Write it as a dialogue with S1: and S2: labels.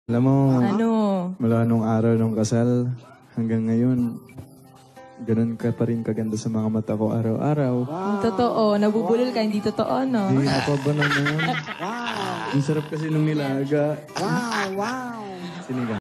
S1: Alam mo,
S2: Ano?
S1: mula nung araw nung kasal, hanggang ngayon, ganun ka pa rin kaganda sa mga mata ko araw-araw.
S2: Yung totoo. Nabubulol ka, hindi totoo, no?
S1: Hindi, ako ba naman? Ang sarap kasi nung nilaga.
S3: Wow, wow.
S1: Sinigang.